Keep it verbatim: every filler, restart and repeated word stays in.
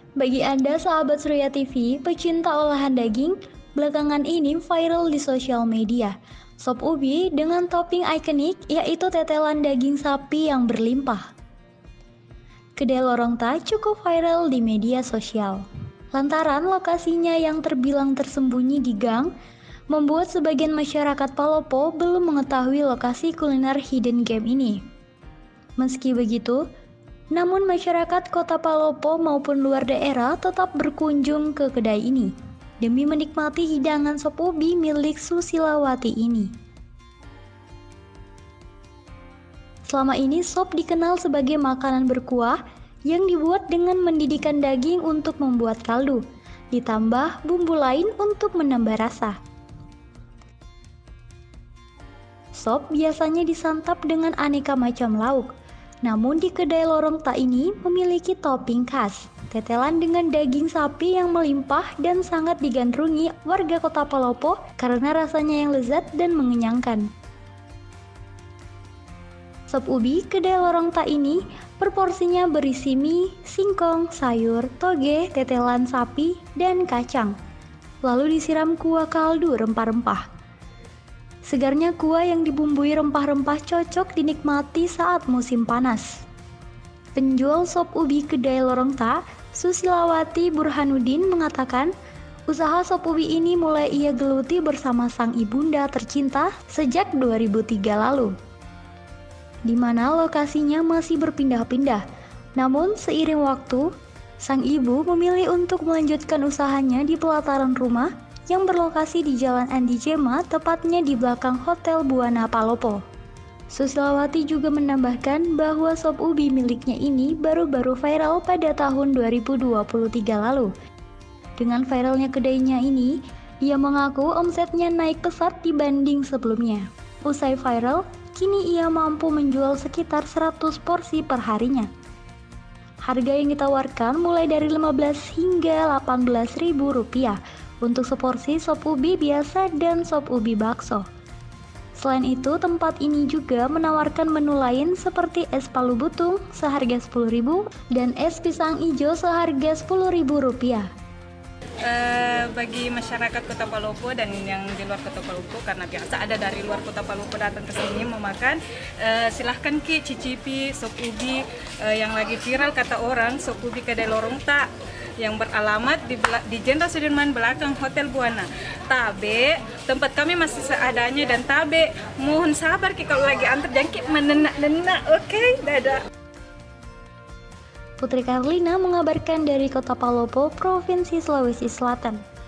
Bagi Anda sahabat Surya T V, pecinta olahan daging, belakangan ini viral di sosial media. Sop ubi dengan topping ikonik yaitu tetelan daging sapi yang berlimpah. Kedai lorong tak cukup viral di media sosial. Lantaran lokasinya yang terbilang tersembunyi di gang, membuat sebagian masyarakat Palopo belum mengetahui lokasi kuliner hidden gem ini. Meski begitu, namun masyarakat kota Palopo maupun luar daerah tetap berkunjung ke kedai ini demi menikmati hidangan sop ubi milik Susilawati ini. Selama ini sop dikenal sebagai makanan berkuah yang dibuat dengan mendidihkan daging untuk membuat kaldu, ditambah bumbu lain untuk menambah rasa. Sop biasanya disantap dengan aneka macam lauk. Namun di kedai lorong tak ini memiliki topping khas, tetelan dengan daging sapi yang melimpah dan sangat digandrungi warga kota Palopo karena rasanya yang lezat dan mengenyangkan. Sop ubi kedai lorong tak ini proporsinya berisi mie, singkong, sayur, toge, tetelan sapi, dan kacang. Lalu disiram kuah kaldu rempah-rempah. Segarnya kuah yang dibumbui rempah-rempah cocok dinikmati saat musim panas. Penjual sop ubi kedai lorong tak, Susilawati Burhanuddin mengatakan, usaha sop ubi ini mulai ia geluti bersama sang ibunda tercinta sejak dua ribu tiga lalu, di mana lokasinya masih berpindah-pindah. Namun seiring waktu, sang ibu memilih untuk melanjutkan usahanya di pelataran rumah yang berlokasi di Jalan Andi Jema, tepatnya di belakang Hotel Buana Palopo. Susilawati juga menambahkan bahwa sop ubi miliknya ini baru-baru viral pada tahun dua ribu dua puluh tiga lalu. Dengan viralnya kedainya ini, ia mengaku omsetnya naik pesat dibanding sebelumnya. Usai viral, kini ia mampu menjual sekitar seratus porsi per harinya. Harga yang ditawarkan mulai dari lima belas hingga delapan belas ribu rupiah untuk seporsi sop ubi biasa dan sop ubi bakso. Selain itu, tempat ini juga menawarkan menu lain seperti es palu butung seharga sepuluh ribu dan es pisang hijau seharga sepuluh ribu rupiah. Uh, bagi masyarakat Kota Palopo dan yang di luar Kota Palopo, karena biasa ada dari luar Kota Palopo datang ke sini mau makan, uh, silahkan Ki cicipi sop ubi uh, yang lagi viral kata orang, sop ubi kedai lorong tak, yang beralamat di, di Jenderal Sudirman belakang Hotel Buana. Tabe, tempat kami masih seadanya, dan tabe mohon sabar Ki kalau lagi antar jangkit menenak-nenak. Oke, okay? Dadah. Putri Karlina mengabarkan dari Kota Palopo, Provinsi Sulawesi Selatan.